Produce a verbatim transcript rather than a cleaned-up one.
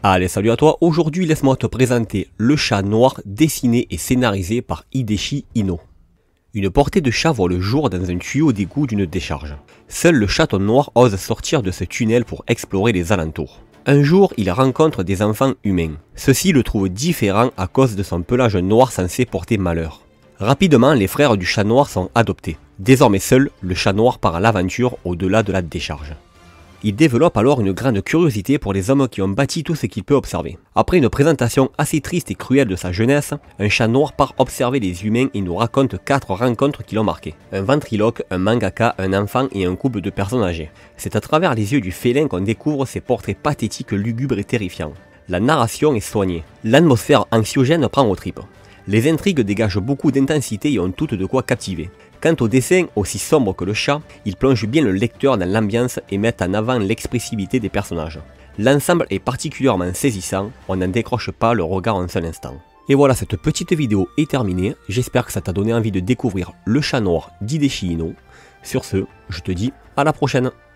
Allez, salut à toi, aujourd'hui laisse-moi te présenter le chat noir dessiné et scénarisé par Hideshi Ino. Une portée de chat voit le jour dans un tuyau d'égout d'une décharge. Seul le chaton noir ose sortir de ce tunnel pour explorer les alentours. Un jour, il rencontre des enfants humains. Ceux-ci le trouvent différent à cause de son pelage noir censé porter malheur. Rapidement, les frères du chat noir sont adoptés. Désormais seul, le chat noir part à l'aventure au-delà de la décharge. Il développe alors une grande curiosité pour les hommes qui ont bâti tout ce qu'il peut observer. Après une présentation assez triste et cruelle de sa jeunesse, un chat noir part observer les humains et nous raconte quatre rencontres qui l'ont marqué. Un ventriloque, un mangaka, un enfant et un couple de personnes âgées. C'est à travers les yeux du félin qu'on découvre ces portraits pathétiques, lugubres et terrifiants. La narration est soignée. L'atmosphère anxiogène prend aux tripes. Les intrigues dégagent beaucoup d'intensité et ont toutes de quoi captiver. Quant au dessin, aussi sombre que le chat, il plonge bien le lecteur dans l'ambiance et met en avant l'expressivité des personnages. L'ensemble est particulièrement saisissant, on n'en décroche pas le regard un seul instant. Et voilà, cette petite vidéo est terminée, j'espère que ça t'a donné envie de découvrir le chat noir d'Hideshi Ino. Sur ce, je te dis à la prochaine.